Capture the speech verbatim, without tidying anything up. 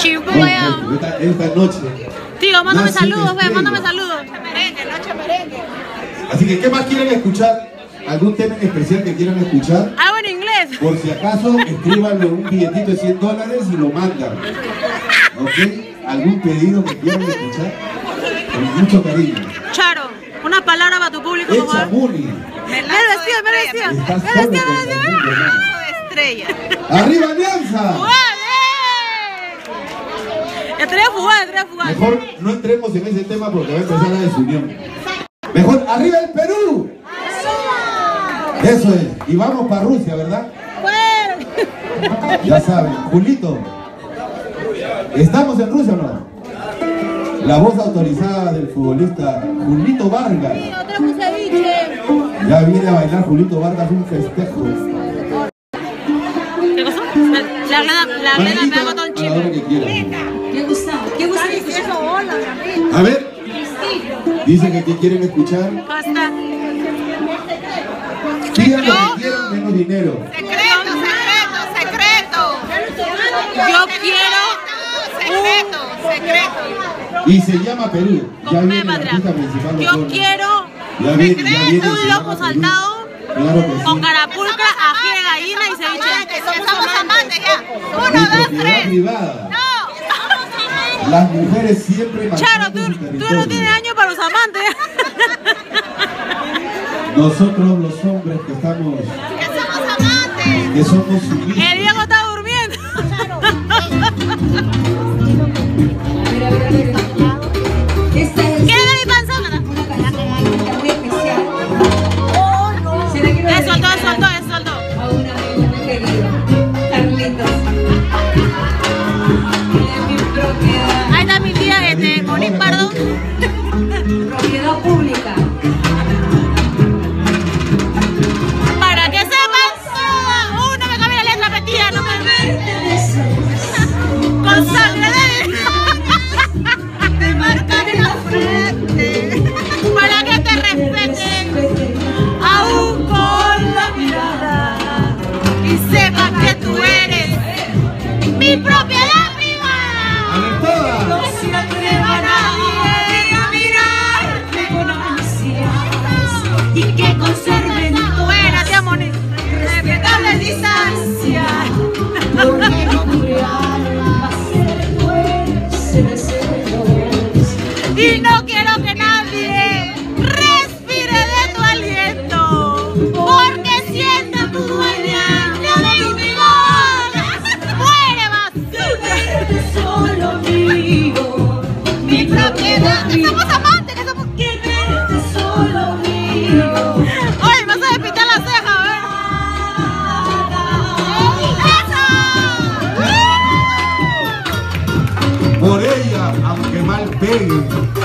Chimpugallado. Bueno, esta, esta noche. Tío, mándame nace saludos, una ve, mándame estrella. saludos. Merengue, noche merengue. Así que, ¿qué más quieren escuchar? ¿Algún tema en especial que quieran escuchar? Algo en inglés. Por si acaso, escríbanlo en un billetito de cien dólares y lo mandan. ¿Ok? ¿Algún pedido que quieran escuchar? Con mucho cariño. Charo, una palabra para tu público, por Echa favor. Muni. Me lo vestido, me lo vestido. Me Estás lo solo vestido, me contra lo el mundo, vestido. hermano. Estrella. ¡Arriba, Alianza! Estrella fugaz, estrella fugaz. Mejor no entremos en ese tema porque va a empezar la desunión. Mejor, ¡arriba el Perú! Eso es. Y vamos para Rusia, ¿verdad? Ya saben. Julito. ¿Estamos en Rusia o no? La voz autorizada del futbolista Julito Vargas. Ya viene a bailar Julito Vargas un festejo. ¿Qué cosa? La Glena, la Glena me ha botado un a la hora chisme. que quieran. ¿Qué gusta? ¿Qué gusta escuchar? A ver, dice que ¿qué quieren escuchar? Basta. Digan lo que quieran menos dinero. Secreto, secreto, secreto. Yo quiero Secreto, secreto. Y se llama Perú. Ya un viene la patria. artista principal. Yo Locono. quiero Ya viene, ya viene. un se loco llama Perú. saltado Claro que sí. con carapulcra, ají de gallina y ceviche. Que somos amantes ya. Mi Uno, dos, propiedad tres. privada. No. Las mujeres siempre Charo, marcando tú, su tú no territorio. tienes años para los amantes. Nosotros los hombres que estamos, Que somos amantes. que somos sumisos. El Diego está durmiendo. Mira, mira, mira. Esta es ¿Qué de mi panzona? una canción muy especial. Se la quiero Eso, soltó, dedicar eso, soltó, eso, soltó. a un amigo muy querido, Carlitos. Es mi propiedad, Ahí está mi tía, este, Monique Pardo. propiedad pública. Para que sepan, uh, no me cambie la letra, petía, no me con sangre de Te marcan en la frente. para que te respeten, aún con la mirada, y sepan que tú eres mi propiedad privada. A ver, todas. No se atreva nadie a mirarte con ansias y que conserven Buena, tía Monique. respetable distancia. Porque mi alma se fuerce de celos. Y no quiero que nadie respire de tu aliento, porque siendo tu dueña de mi boca, muere basura. Solo mío, mi propiedad. Somos amantes, que somos... Que verte solo mío. Oye, me vas a despitar la ceja, ¿verdad? Por ella, aunque mal pegue,